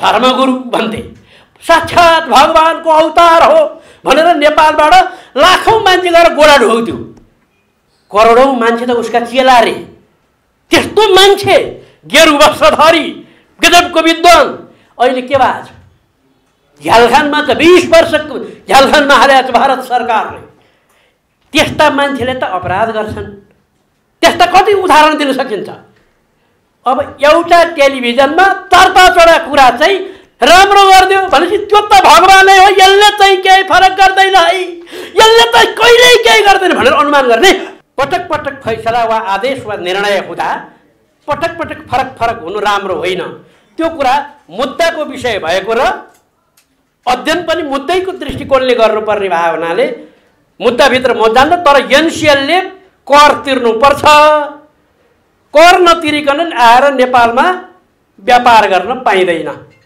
धर्मगुरु भन्थे, साक्षात भगवानको अवतार हो भनेर नेपालबाट लाखौं मान्छे गएर गोडा ढोग्थ्यो। करोडौं मान्छे त उसका चेला रे। त्यस्तो मान्छे गेरु वस्त्रधारी गजबको विद्वान अहिले के भएको छ? झ्यालखानमा त 20 वर्ष झ्यालखानमा हालेको छ भारत सरकारले। त्यस्ता मान्छेले त अपराध गर्छन्। त्यस्ता कति उदाहरण दिन सकिन्छ? अब एउटा टेलिभिजनमा चर्चा कुरा चाहिँ राम्रो गरिदियो भनेपछि त्यो त भगवानै हो, यसले चाहिँ केही फरक गर्दैन है, यसले त कहिल्यै केही गर्दैन भनेर अनुमान गर्ने। पटक पटक फैसला वा आदेश वा निर्णय हुँदा पटक पटक फरक हुनु राम्रो होइन। त्यो कुरा मुद्दाको विषय भएको र अध्ययन पनि मुद्दैको दृष्टिकोणले गर्नुपर्ने भएको हुनाले मुद्दाभित्र म जान्न। तर एनसिएलले कर तिर्नुपर्छ। कर नतिरिकन आएर नेपालमा व्यापार गर्न पाइँदैन।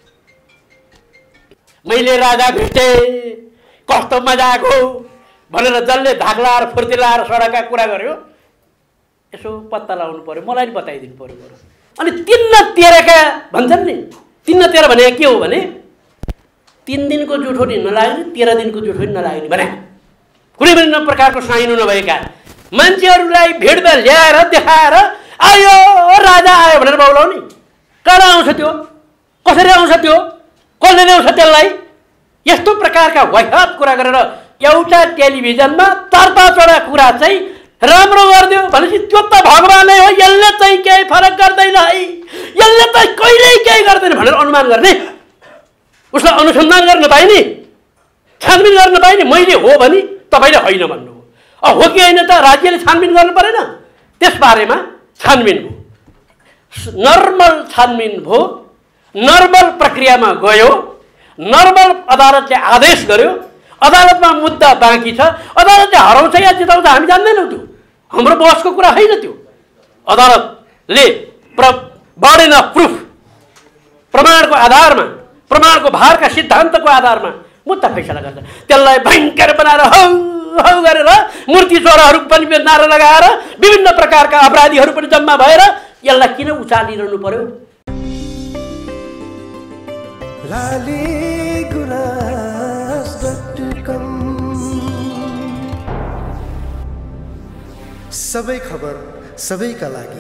मैले राजा भेटे, कस्तो मजाक हो भनेर जसले धाक्लाएर फुर्तिलाएर सडकका कुरा गर्यो, यसो पत्ता लगाउनु पर्यो, मलाई बताइदिनु पर्यो। अनि 3 न 13 का भन्छन् नि, 3 न 13 भने के हो भने 3 दिनको जुठो नि नलाग्ने, 13 दिनको जुठो नि नलाग्ने भने कुनै पनि प्रकारको साइनो नभएका मान्छेहरूलाई भिडमा ल्याएर देखाएर आयो राजा आयो भनेर बोलाउने। कहाँ आउँछ त्यो? कसरी आउँछ त्यो? कसले ल्याउँछ त्यसलाई? यस्तो प्रकारका वाहियात कुरा गरेर एउटा टेलिभिजनमा चर्चा कुरा चाहिँ राम्रो गरिदियो भनेपछि त्यो त भगवानै हो, यसले चाहिँ केही फरक गर्दैन है, यसले त कहिल्यै केही गर्दैन भनेर अनुमान गर्ने। उसलाई अनुसन्धान गर्न पाइने, छानबिन गर्न पाइने। मैले हो भने तपाईले होइन भन्नु हो। अब हो कि होइन त राज्यले छानबिन गर्नु परेन? त्यसबारेमा छानबिन भयो, नर्मल छानबिन भयो, नर्मल प्रक्रियामा गयो, नर्मल अदालतले आदेश गर्यो, अदालतमा मुद्दा बाँकी छ, अदालतले हराउँछ या जिताउँछ हामी जान्दैनौँ। त्यो हाम्रो बसको कुरा होइन। त्यो अदालतले बर्डन अफ प्रुफ प्रमाणको आधारमा, प्रमाणको भारका सिद्धान्तको आधारमा मुद्दा फैसला गर्छ। त्यसलाई भयङ्कर बनाएर हौ गरेर मूर्ति चोराहरू पनि नारा लगाएर विभिन्न प्रकारका अपराधीहरू पनि जम्मा भएर यसलाई किन उचालिरहनु पर्यो? सबै खबर सबैका लागि।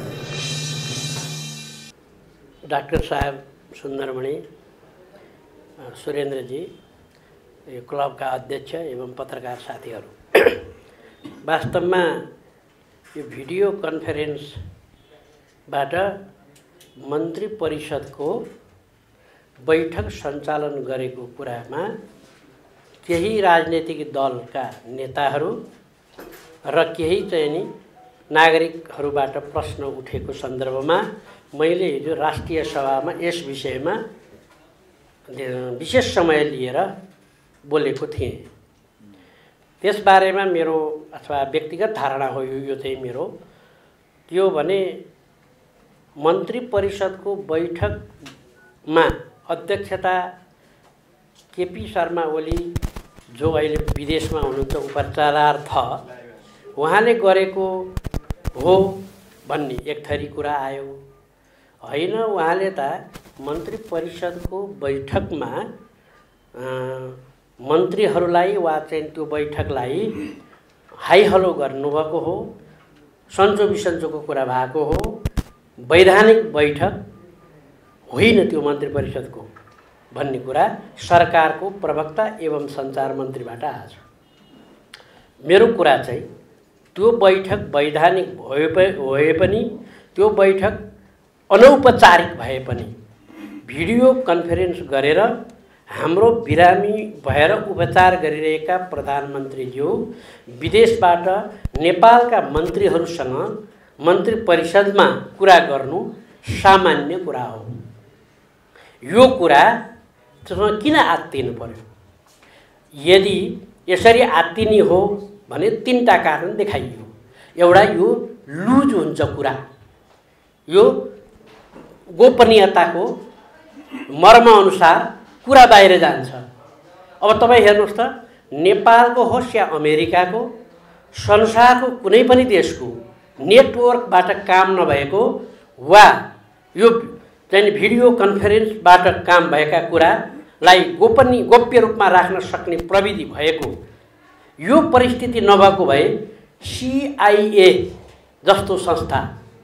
डाक्टर साहब सुन्दरमणि, सुरेन्द्रजी, यो क्लबका अध्यक्ष एवं पत्रकार साथीहरू, वास्तवमा यो भिडियो कन्फरेन्सबाट मन्त्री परिषदको बैठक सञ्चालन गरेको कुरामा केही राजनीतिक दलका नेताहरू र केही चाहिँ नि नागरिकहरूबाट प्रश्न उठेको सन्दर्भमा मैले हिजो राष्ट्रिय सभामा यस विषयमा विशेष समय लिएर बोलेको थिएँ। त्यसबारेमा मेरो अथवा व्यक्तिगत धारणा हो यो चाहिँ मेरो, त्यो भने मन्त्री परिषदको बैठकमा अध्यक्षता केपी शर्मा ओली जो अहिले विदेशमा हुनुहुन्छ उपचारार्थ उहाँले गरेको हो भन्ने एक थरी कुरा आयो। होइन, उहाँले त मन्त्री परिषदको बैठकमा मन्त्रीहरूलाई वा चाहिँ त्यो बैठकलाई हाई हलो गर्नुभएको हो, सन्चो बिसन्चोको कुरा भएको हो, वैधानिक बैठक होइन त्यो मन्त्री परिषदको भन्ने कुरा सरकारको प्रवक्ता एवं सञ्चार मन्त्रीबाट आछ। मेरो कुरा चाहिँ त्यो बैठक वैधानिक भए पनि त्यो बैठक अनौपचारिक भए पनि भिडियो कन्फरेन्स गरेर हाम्रो बिरामी भएर उपचार गरिरहेका प्रधानमन्त्रीज्यू विदेशबाट नेपालका मन्त्रीहरूसँग मन्त्री परिषदमा कुरा गर्नु सामान्य कुरा हो। यो कुरा किन आत्तिनु पर्यो? यदि यसरी आत्तिनी हो भने 3टा कारण देखाइयो। एउटा, यो लुज हुन्छ कुरा, यो गोपनीयताको मर्म अनुसार कुरा बाहिर जान्छ। अब तपाईँ हेर्नुहोस् त, नेपालको होस् या अमेरिकाको, संसारको कुनै पनि देशको नेटवर्कबाट काम नभएको वा यो चाहिँ भिडियो कन्फरेन्सबाट काम भएका कुरालाई गोप्य रूपमा राख्न सक्ने प्रविधि भएको यो परिस्थिति नभएको भए CIA जस्तो संस्था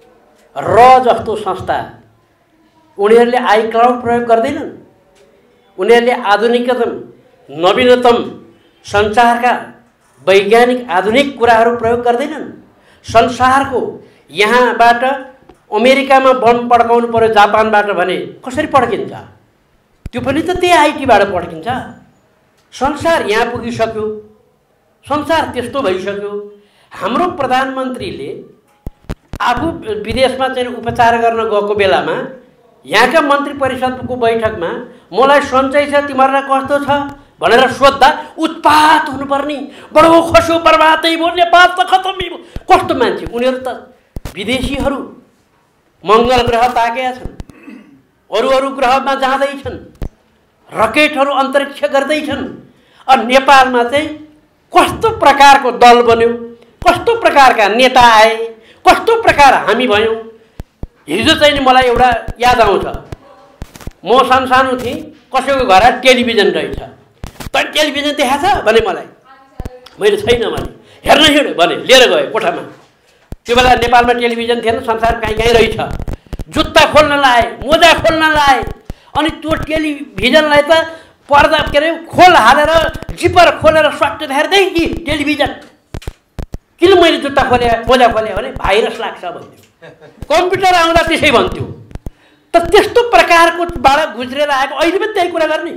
जस्तो संस्था उनीहरूले iCloud प्रयोग गर्दैनन्। उनीहरूले आधुनिकतम नवीनतम संसारका वैज्ञानिक आधुनिक कुराहरू प्रयोग गर्दैनन्। संसारको यहाँबाट अमेरिकामा बम पड्काउनु पर्यो जापानबाट भने कसरी पड्किन्छ? त्यो पनि त त्यही आइटीबाट पड्किन्छ। संसार यहाँ पुगिसक्यो, संसार त्यस्तो भइसक्यो। हाम्रो प्रधानमन्त्रीले आफू विदेशमा चाहिँ उपचार गर्न गएको बेलामा यहाँका मन्त्री परिषदको बैठकमा मलाई सन्चै छ तिमीहरूलाई कस्तो छ भनेर सोद्धा उत्पात हुनुपर्ने, बडो खस्यो बर्बादै भयो, नेपाल त खतमै भयो। कस्तो मान्छे उनीहरू त विदेशीहरू मङ्गल ग्रह ताकेका छन्, अरू ग्रहमा जाँदैछन्, रकेटहरू अन्तरिक्ष गर्दैछन्। अनि नेपालमा चाहिँ कस्तो प्रकारको दल बन्यो, कस्तो प्रकारका नेता आए, कस्तो प्रकार हामी भयौँ। हिजो चाहिँ नि मलाई एउटा याद आउँछ, म सानो थिएँ, कसैको घर टेलिभिजन रहेछ, तर टेलिभिजन देखाएको छ भने मलाई, मैले छैन भने हेर्न हिँड्यो भने लिएर गएँ कोठामा। त्यो बेला नेपालमा टेलिभिजन थिएन, संसार कहीँ रहेछ। जुत्ता खोल्न लाए, मोजा खोल्न लाए, अनि त्यो टेलिभिजनलाई त पर्दा के अरे खोल हालेर जिपर खोलेर स्वाट हेर्दै कि टेलिभिजन। किन मैले जुत्ता खोले मोजा खोलेँ भने भाइरस लाग्छ भन्थ्यो। कम्प्युटर आउँदा त्यसै भन्थ्यो। त त्यस्तो प्रकारको बाट गुज्रेर आएको अहिले पनि त्यही कुरा गर्ने,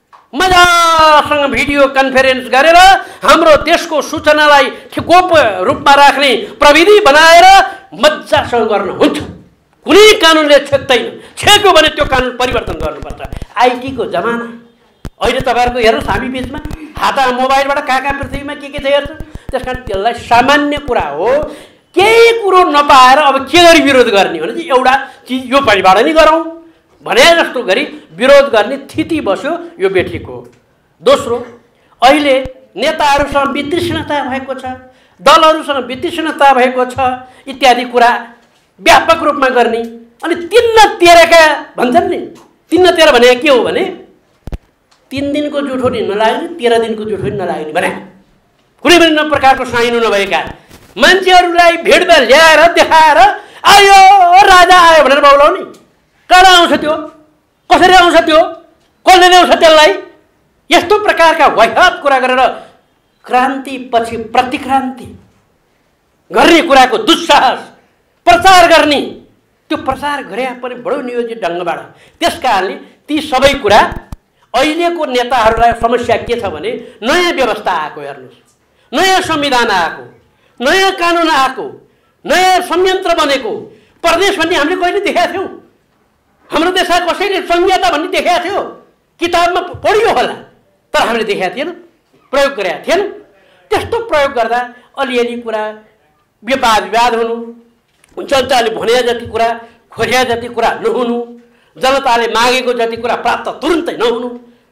मजासँग भिडियो कन्फरेन्स गरेर हाम्रो देशको सूचनालाई गोप्य रूपमा राख्ने प्रविधि बनाएर मजासँग गर्न हुन्छ। कुनै कानुनले छेक्दैन, छेक्यो भने त्यो कानुन परिवर्तन गर्नुपर्छ। आइटीको जमाना अहिले तपाईँहरूको हेर्नुहोस्, हामी बिचमा हातमा मोबाइलबाट कहाँ पृथ्वीमा के छ हेर्छ। त्यस कारण त्यसलाई सामान्य कुरा हो। केही कुरो नपाएर अब के गरी विरोध गर्ने भने चाहिँ एउटा चिज यो परिबाट नि गरौँ भने जस्तो गरी विरोध गर्ने स्थिति बस्यो यो बेठीको। दोस्रो, अहिले नेताहरूसँग वितृष्णता भएको छ, दलहरूसँग वितृष्णता भएको छ, इत्यादि कुरा व्यापक रूपमा गर्ने। अनि 3-13 भन्छन् नि, 3-13 भने के हो भने 3 दिनको जुठो नि नलाग्ने, 13 दिनको जुठो नि नलाग्ने भने कुनै पनि प्रकारको साइनो नभएका मान्छेहरूलाई भिडमा ल्याएर देखाएर आयो राजा आयो भनेर बोलाउने। कहाँ आउँछ त्यो? कसरी आउँछ त्यो? कसले ल्याउँछ त्यसलाई? यस्तो प्रकारका वाहियात कुरा गरेर क्रान्तिपछि प्रतिक्रान्ति गर्ने कुराको दुस्साहस प्रचार गर्ने, त्यो प्रचार गरे पनि बडो नियोजित ढङ्गबाट। त्यस कारणले ती सबै कुरा अहिलेको नेताहरूलाई समस्या के छ भने नयाँ व्यवस्था आएको हेर्नुहोस्, नयाँ संविधान आएको, नयाँ कानुन आएको, नयाँ संयन्त्र बनेको। प्रदेश भन्ने हामीले कहिले देखेका थियौँ? हाम्रो देशमा कसैले संहिता भन्ने देखेका थियो? किताबमा पढियो होला, तर हामीले देखेका थिएन, प्रयोग गरेका थिएन। त्यस्तो प्रयोग गर्दा अलिअलि कुरा विवाद हुनु, जनताले भने जति कुरा खोज्या जति कुरा नहुनु, जनताले मागेको जति कुरा प्राप्त तुरुन्तै नहुनु।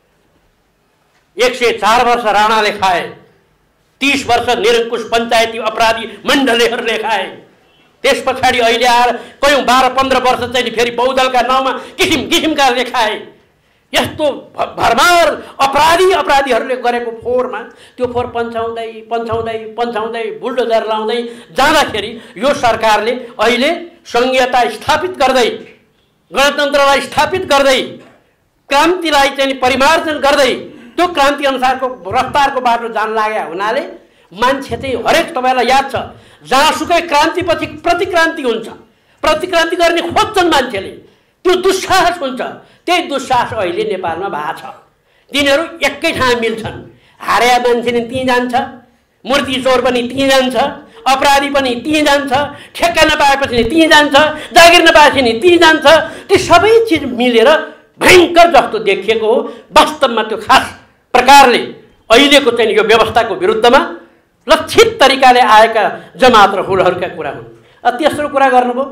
104 वर्ष राणाले खाए, 30 वर्ष निरङ्कुश पञ्चायती अपराधी मण्डलीहरूले खाए। त्यस पछाडि अहिले आएर कयौँ 12-15 वर्ष चाहिँ फेरि बहुदलका नाउँमा किसिमकाले खाए। यस्तो भरमार अपराधीहरूले गरेको फोहोरमा त्यो फोहोर पन्छाउँदै बुल्डोजर लाउँदै जाँदाखेरि यो सरकारले अहिले संहिता स्थापित गर्दै, गणतन्त्रलाई स्थापित गर्दै, क्रान्तिलाई चाहिँ परिमार्जन गर्दै त्यो क्रान्ति अनुसारको रफ्तारको बाटो जान लागेका हुनाले मान्छे चाहिँ हरेक तपाईँलाई याद छ, जहाँसुकै क्रान्तिपछि प्रतिक्रान्ति हुन्छ, प्रतिक्रान्ति गर्ने खोज्छन् मान्छेले, त्यो दुस्साहस हुन्छ। त्यही दुस्साहस अहिले नेपालमा भएको छ। तिनीहरू एकै ठाउँ मिल्छन्, हारेका मान्छे नि त्यहीँ जान्छ, मूर्ति चोर पनि त्यहीँ जान्छ, अपराधी पनि त्यहीँ जान्छ, ठेक्का नपाएपछि नि त्यहीँ जान्छ, जागिर नपाएपछि नि त्यहीँ जान्छ। ती सबै चिज मिलेर भयङ्कर जस्तो देखिएको हो। वास्तवमा त्यो खास प्रकारले अहिलेको चाहिँ यो व्यवस्थाको विरुद्धमा लक्षित तरिकाले आएका जमात र हुलहरूका कुरा हुन्। तेस्रो कुरा गर्नुभयो,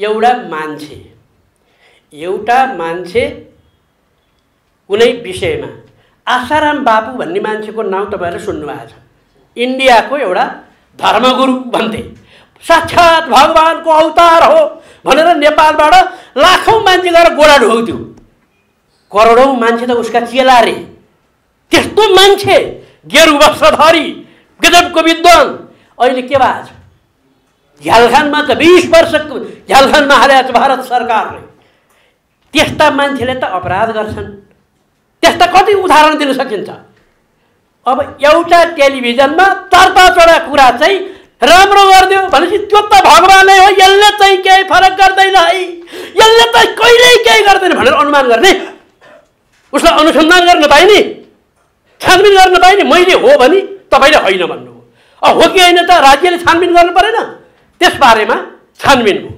एउटा मान्छे कुनै विषयमा, आशाराम बापू भन्ने मान्छेको नाउँ तपाईँहरूले सुन्नुभएको छ। इन्डियाको एउटा धर्मगुरु भन्थे, साक्षात् भगवानको अवतार हो, भनेर नेपालबाट लाखौँ मान्छे गएर गोडा ढोग्थ्यो। करोडौँ मान्छे त उसका चेला रे। त्यस्तो मान्छे गेरु वस्त्रधारी गजबको विद्वान अहिले के भएको छ? झ्यालखानमा त 20 वर्ष झ्यालखानमा हालेको छ भारत सरकारले। त्यस्ता मान्छेले त अपराध गर्छन्। त्यस्ता कति उदाहरण दिन सकिन्छ? अब एउटा टेलिभिजनमा 4-5वटा कुरा चाहिँ राम्रो गरिदियो भनेपछि त्यो त भगवानै हो, यसले चाहिँ केही फरक गर्दैन है, यसले त कहिल्यै केही गर्दैन भनेर अनुमान गर्ने, उसलाई अनुसन्धान गर्न पाइने, छानबिन गर्न पाइने। मैले हो भने तपाईँले होइन भन्नु हो। हो कि होइन त राज्यले छानबिन गर्नु परेन? त्यसबारेमा छानबिन भयो,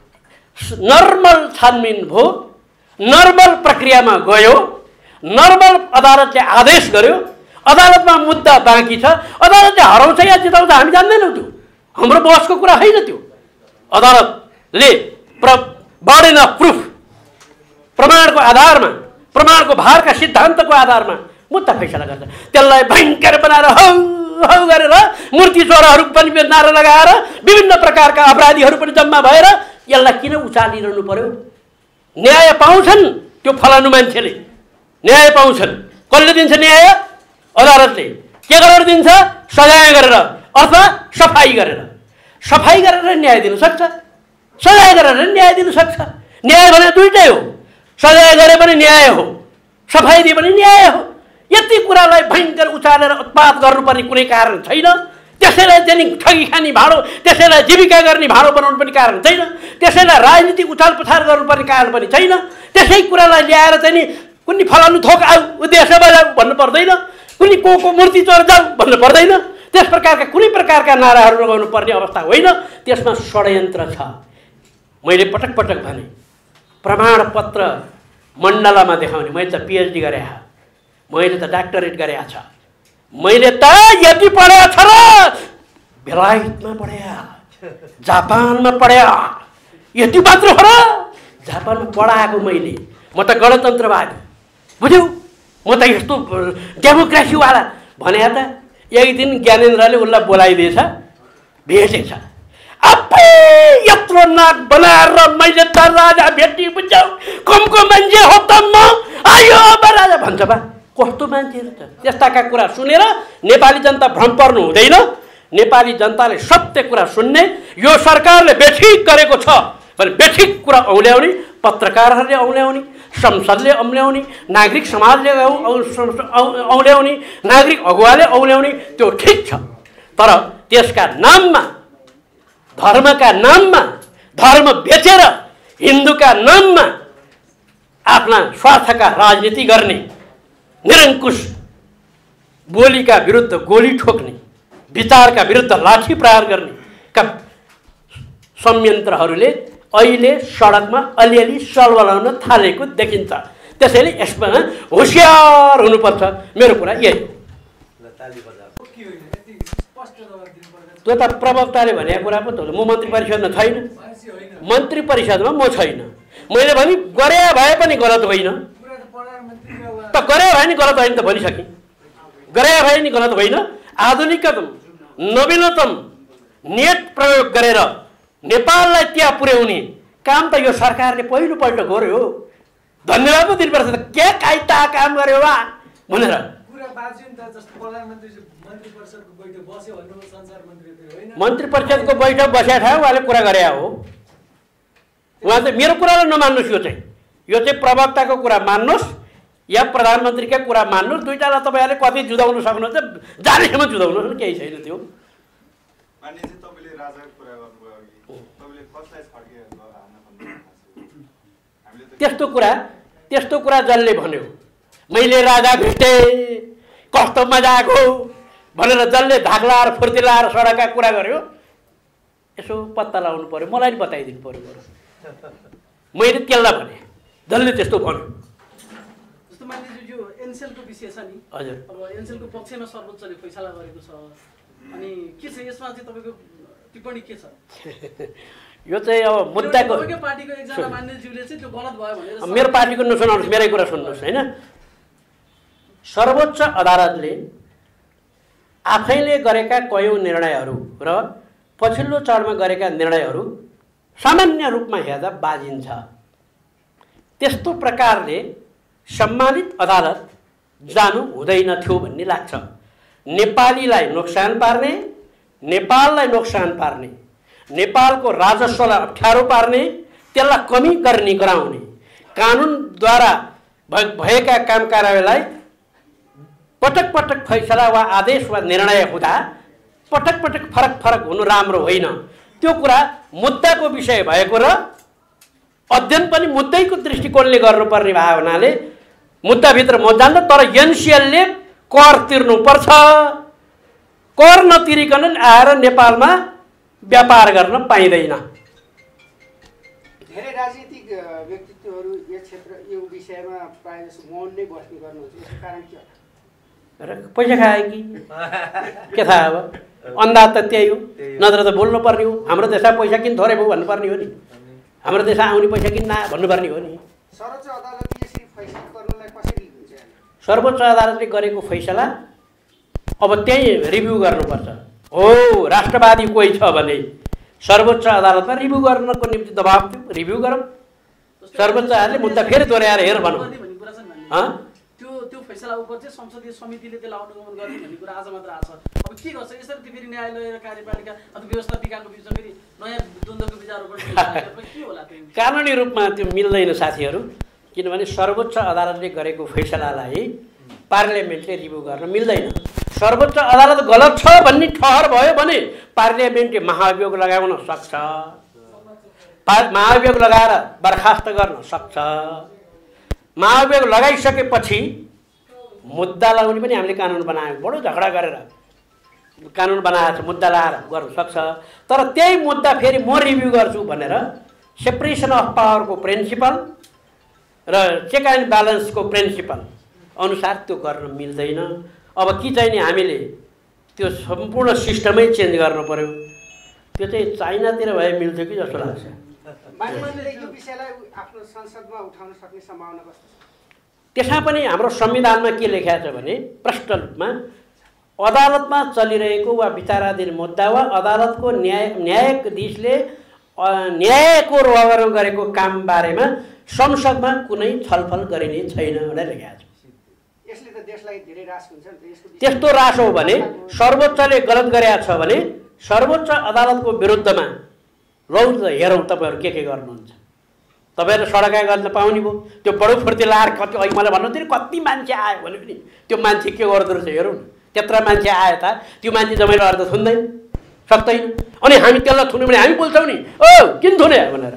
नर्मल छानबिन भयो, नर्मल प्रक्रियामा गयो, नर्मल अदालतले आदेश गर्यो, अदालतमा मुद्दा बाँकी छ, अदालतले हराउँछ या जिताउँछ हामी जान्दैनौँ। त्यो हाम्रो बसको कुरा होइन। त्यो अदालतले बर्डन अफ प्रुफ प्रमाणको आधारमा, प्रमाणको भारका सिद्धान्तको आधारमा मुद्दा फैसला गर्छ। त्यसलाई भयङ्कर बनाएर हौ हौ गरेर मूर्ति चोरहरू पनि नारा लगाएर विभिन्न प्रकारका अपराधीहरू पनि जम्मा भएर यसलाई किन उचालिरहनु पर्यो? न्याय पाउँछन् त्यो फलानु मान्छेले, न्याय पाउँछन्। कसले दिन्छ न्याय? अदालतले। के गरेर दिन्छ? सजाय गरेर अथवा सफाई गरेर। सफाई गरेर न्याय दिन सक्छ, सजाय गरेर न्याय दिन सक्छ। न्याय भने दुईटै हो, सजाय गरे पनि न्याय हो, सफाई दिए पनि न्याय हो। यति कुरालाई भयङ्कर उचालेर उत्पात गर्नुपर्ने कुनै कारण छैन। त्यसैलाई चाहिँ ठगी खाने भाँडो, त्यसैलाई जीविका गर्ने भाँडो बनाउनु पनि कारण छैन। त्यसैलाई राजनीतिक उछाल पछाल गर्नुपर्ने कारण पनि छैन। त्यसै कुरालाई ल्याएर चाहिँ नि कुनै फलानु थोक आऊ उद्देश्यमा जाऊ भन्नु पर्दैन, कुनै को मूर्ति चोर जाऊ भन्नु पर्दैन। त्यस प्रकारका कुनै प्रकारका नाराहरू लगाउनु पर्ने अवस्था होइन। त्यसमा षड्यन्त्र छ। मैले पटक पटक भने प्रमाणपत्र मण्डलामा देखाउने। मैले त पिएचडी गरेँ, मैले त डाक्टरेट गरेँ छ, मैले त यति पढेको छ र बेलायतमा पढ्या, जापानमा पढ्या, यति मात्र हो र? जापानमा पढाएको मैले। म त गणतन्त्रवादी, बुझ्यौ? म त यस्तो डेमोक्रेसीवाला भने त एक दिन ज्ञानेन्द्रले उसलाई बोलाइदिएछ, भेटेछ। अबै यत्रो नाक बनाएर मैले त राजा भेटी बुझ्यौ, कमको मान्छे हो त म, आयो राजा भन्छ बा। कस्तो मान्छेहरू छ? त्यस्ताका कुरा सुनेर नेपाली जनता भ्रम पर्नु हुँदैन। नेपाली जनताले सत्य कुरा सुन्ने, यो सरकारले बेठिक गरेको छ भने बेठिक कुरा औल्याउने, पत्रकारहरूले औल्याउने, संसदले औल्याउने, नागरिक समाजले औल्याउने, नागरिक अगुवाले औल्याउने, त्यो ठिक छ। तर त्यसका नाममा, धर्मका नाममा, धर्म बेचेर हिन्दूका नाममा आफ्ना स्वार्थका राजनीति गर्ने, निरङ्कुश बोलीका विरुद्ध गोली ठोक्ने, विचारका विरुद्ध लाठी प्रहार गर्ने का संयन्त्रहरूले अहिले सडकमा अलिअलि सलबलाउन थालेको देखिन्छ। त्यसैले यसमा होसियार हुनुपर्छ। मेरो कुरा यही हो। त्यो त प्रवक्ताले भनेको कुरा पो त हो। म मन्त्री परिषदमा छैन, मन्त्री परिषदमा म छैन। मैले भने गरे भए पनि गलत होइन त, गरे भए नि गलत होइन त भनिसकेँ। गरे भए नि गलत होइन। आधुनिकतम नवीनतम नेट प्रयोग गरेर नेपाललाई त्यहाँ पुर्याउने काम त यो सरकारले पहिलोपल्ट गर्यो। धन्यवाद पो दिनुपर्छ त। के काइता काम गर्यो वा भनेर मन्त्री परिषदको बैठक बसेका ठाउँ उहाँले कुरा गरे हो। उहाँ चाहिँ मेरो कुरालाई नमान्नुहोस्। यो चाहिँ प्रवक्ताको कुरा मान्नुहोस् या प्रधानमन्त्रीका कुरा मान्नुहोस्। दुईटालाई तपाईँहरूले कति जुदाउनु सक्नुहुन्छ, जानेसम्म जुदाउनुहोस् न, केही छैन त्यो। त्यस्तो कुरा जसले भन्यो मैले राजा भेटेँ कस्तो मजाक हो भनेर जसले धाक्लाएर फुर्तिलाएर सडकका कुरा गर्यो, यसो पत्ता लगाउनु पर्यो, मलाई नि बताइदिनु पर्यो। मैले त्यसलाई भने जसले त्यस्तो भन्यो। जस्तो मानिलिनु यो एनसेलको विषय छ नि, हजुर, अब एनसेलको पक्षमा सर्वोच्चले फैसला गरेको छ, अनि के छ यसमा चाहिँ तपाईँको टिप्पणी के छ? यो चाहिँ अब मुद्दाको पार्टीको एकजना मान्यज्यूले चाहिँ त्यो गलत भयो भनेर मेरो पार्टीको नसुनाउनुहोस्, मेरै कुरा सुन्नुहोस् होइन। सर्वोच्च अदालतले आफैले गरेका कयौँ निर्णयहरू र पछिल्लो चरणमा गरेका निर्णयहरू सामान्य रूपमा हेर्दा बाजिन्छ। त्यस्तो प्रकारले सम्मानित अदालत जानु हुँदैन थियो भन्ने लाग्छ। नेपालीलाई नोक्सान पार्ने, नेपाललाई नोक्सान पार्ने, नेपालको राजस्वलाई अप्ठ्यारो पार्ने, त्यसलाई कमी गर्ने गराउने, कानुनद्वारा भएका काम कारबाहीलाई पटक पटक फैसला वा आदेश वा निर्णय हुँदा पटक पटक फरक फरक हुनु राम्रो होइन। त्यो कुरा मुद्दाको विषय भएको र अध्ययन पनि मुद्दैको दृष्टिकोणले गर्नुपर्ने भएको हुनाले मुद्दाभित्र म जान्न। तर एनसिएलले कर तिर्नुपर्छ। कर नतिरिकन आएर नेपालमा व्यापार गर्न पाइँदैन। धेरै राजनीतिक व्यक्तित्वहरू यो विषयमा प्रायः जसो मौन नै बस्ने गर्नुहुन्छ। यसको कारण के हो? पैसा खायो कि के थाहा अब? अन्दाज त त्यही हो, नत्र त बोल्नु पर्ने हो। हाम्रो देशमा पैसा किन थोरै भयो भन्नुपर्ने हो नि, हाम्रो देशमा आउने पैसा किन नआयो भन्नुपर्ने हो नि। सर्वोच्च अदालतले यसरी फैसला गर्नलाई कसरी लिन्छ? सर्वोच्च अदालतले गरेको फैसला अब त्यही रिभ्यू गर्नुपर्छ। हो, राष्ट्रवादी कोही छ भने सर्वोच्च अदालतमा रिभ्यू गर्नको निम्ति दबाब दियो, रिभ्यू गरौँ। सर्वोच्च अदालतले मुद्दा फेरि दोहोऱ्याएर हेर भनौँ। त्यो फैसला उपर चाहिँ संसदीय समितिले त्यसलाई अनुगमन गर्ने भन्ने कुरा आज मात्र आएको छ। अब के गर्छ? यसरी फेरि न्यायालय र कार्यपालिका अथवा व्यवस्थापिकाको बिचमा फेरि नयाँ द्वन्द्वको विचारहरू के होला? कानुनी रूपमा त्यो मिल्दैन साथीहरू, किनभने सर्वोच्च अदालतले गरेको फैसलालाई पार्लियामेन्टले रिभ्यू गर्न मिल्दैन। सर्वोच्च अदालत गलत छ भन्ने ठहर भयो भने पार्लियामेन्टले महाभियोग लगाउन सक्छ, महाभियोग लगाएर बर्खास्त गर्न सक्छ। महाभियोग लगाइसकेपछि मुद्दा लगाउने पनि हामीले कानुन बनायौँ, बडो झगडा गरेर कानुन बनाएको छ, मुद्दा लगाएर गर्न सक्छ। तर त्यही मुद्दा फेरि म रिभ्यू गर्छु भनेर सेपरेसन अफ पावरको प्रिन्सिपल र चेक एन्ड ब्यालेन्सको प्रिन्सिपल अनुसार त्यो गर्न मिल्दैन। अब कि चाहिँ नि हामीले त्यो सम्पूर्ण सिस्टमै चेन्ज गर्नु पर्यो। त्यो चाहिँ चाइनातिर भए मिल्थ्यो कि जस्तो लाग्छ। यो विषयलाई आफ्नो संसदमा उठाउन सक्ने सम्भावना कस्तो छ? त्यसमा पनि हाम्रो संविधानमा के लेखेको छ भने प्रष्ट रूपमा अदालतमा चलिरहेको वा विचाराधीन मुद्दा वा अदालतको न्यायाधीशले न्यायको रोगरो गरेको काम बारेमा संसदमा कुनै छलफल गरिने छैन भनेर लेखेको छ। यसले त देशलाई धेरै रास हुन्छ नि त। यसको त्यस्तो रास हो भने सर्वोच्चले गलत गरेको छ भने सर्वोच्च अदालतको विरुद्धमा लौ हेरौँ तपाईँहरू के गर्नुहुन्छ। तपाईँहरू सडक गर्न पाउने भयो। त्यो बडो फुर्ती लाएर कति अघि मलाई भन्नुहुन्थ्यो नि कति मान्छे आयो भने पनि त्यो मान्छे के गर्दो रहेछ हेरौँ न। त्यत्रो मान्छे आयो त त्यो मान्छे जमाइलो अर्थ थुन्दैन सक्दैन। अनि हामी त्यसलाई थुन्यौँ भने हामी बोल्छौँ नि ओ किन थुने भनेर,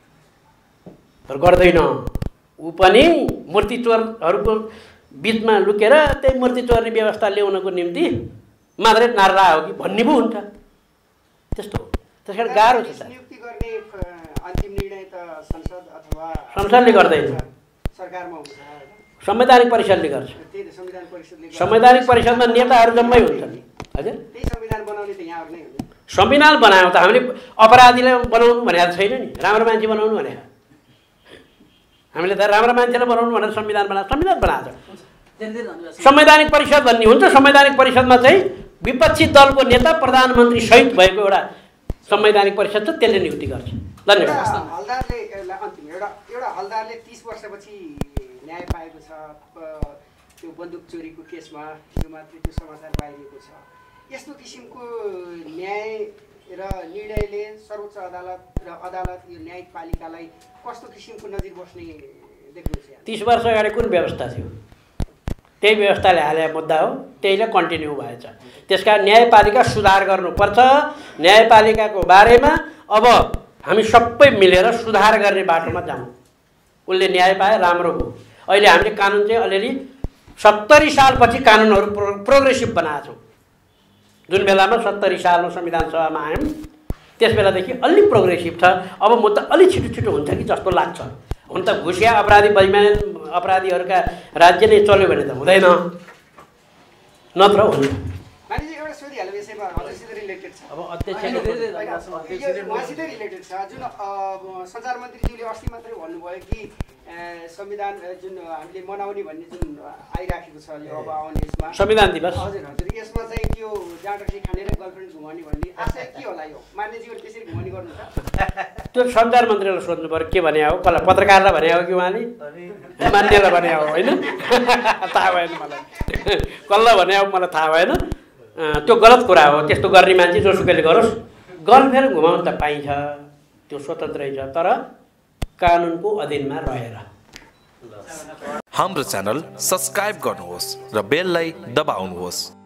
तर गर्दैन। ऊ पनि मूर्ति चोरहरूको बिचमा लुकेर त्यही मूर्ति चोर्ने व्यवस्था ल्याउनको निम्ति मात्रै नारा हो कि भन्ने पो हुन्छ। त्यस्तो हो। त्यस कारण गाह्रो छ। नियुक्ति गर्ने अन्तिम निर्णय त संसद अथवा संसदले गर्दैन, सरकारमा हुन्छ, संवैधानिक परिषदले गर्छ। त्यही संविधान परिषदले संवैधानिक परिषदमा नेताहरू जम्मै हुन्छन्। हजुर, त्यही संविधान बनाउने त यहाँहरू नै हो। संविधान बनायो त हामीले अपराधीलाई बनाउनु भनेको छैन नि, राम्रो मान्छे बनाउनु भने हामीले त राम्रो मान्छेलाई बनाउनु भनेर संविधान बनाएको छ। संवैधानिक परिषद भन्ने हुन्छ। संवैधानिक परिषदमा चाहिँ विपक्षी दलको नेता प्रधानमन्त्री सहित भएको एउटा संवैधानिक परिषद छ, त्यसले नियुक्ति गर्छ। धन्यवाद। हलदारले अन्तिम एउटा हलदारले 30 वर्षपछि न्याय पाएको छ त्यो बन्दुक चोरीको केसमा। यो मात्रै त्यो समाचार बाहिरिएको छ। यस्तो किसिमको न्याय र निर्णयले सर्वोच्च अदालत र अदालत यो न्यायिक पालिकालाई कस्तो किसिमको नजिर बस्ने देख्नुहुन्छ? 30 वर्ष अगाडि कुन व्यवस्था थियो? त्यही व्यवस्थाले हालेको मुद्दा हो, त्यहीले कन्टिन्यू भएछ। त्यसकारण न्यायपालिका सुधार गर्नुपर्छ। न्यायपालिकाको बारेमा अब हामी सबै मिलेर सुधार गर्ने बाटोमा जाउँ। उसले न्याय पाए राम्रो हो। अहिले हामीले कानुन चाहिँ अलिअलि 70 सालपछि कानुनहरू प्रोग्रेसिभ बनाएको छौँ। जुन बेलामा 70 सालमा संविधान सभामा आयौँ त्यस बेलादेखि अलि प्रोग्रेसिभ छ। अब मुद्दा अलि छिटो हुन्छ कि जस्तो लाग्छ। हुन त घुसिया अपराधी बेइमान अपराधीहरूका राज्य नै चल्यो भने त हुँदैन, नत्र हुन्छ। एउटा सोधिहाल्नु यसैमा हजुरसित रिलेटेड छ। अब अध्यक्षले उहाँसित रिलेटेड छ। जुन सञ्चार मन्त्रीज्यूले अस्ति मात्रै भन्नुभयो कि संविधान जुन हामीले मनाउने भन्ने जुन आइराखेको छ यो अब आउने यसमा संविधान दिवस हजुर हजुर यसमा चाहिँ त्यो जाँडरसी खानेर गर्लफ्रेन्ड घुमाउने भन्ने आशय के होला यो मान्यजीले त्यसरी घुमाउने गर्नुहुन्छ त्यो सञ्चार मन्त्रीलाई सोध्नु पर्यो के भने हो कसलाई पत्रकारलाई भने हो कि उहाँले मान्यलाई भने हो होइन थाहा भएन मलाई कसलाई भने हो मलाई थाहा भएन त्यो गलत कुरा हो त्यस्तो गर्ने मान्छे जोसुकैले गरोस् गर्लफ्रेन्ड घुमाउनु त पाइन्छ त्यो स्वतन्त्रै छ तर कानुनको अधीनमा रहेर हाम्रो च्यानल सब्स्क्राइब गर्नुहोस् र बेललाई दबाउनुहोस्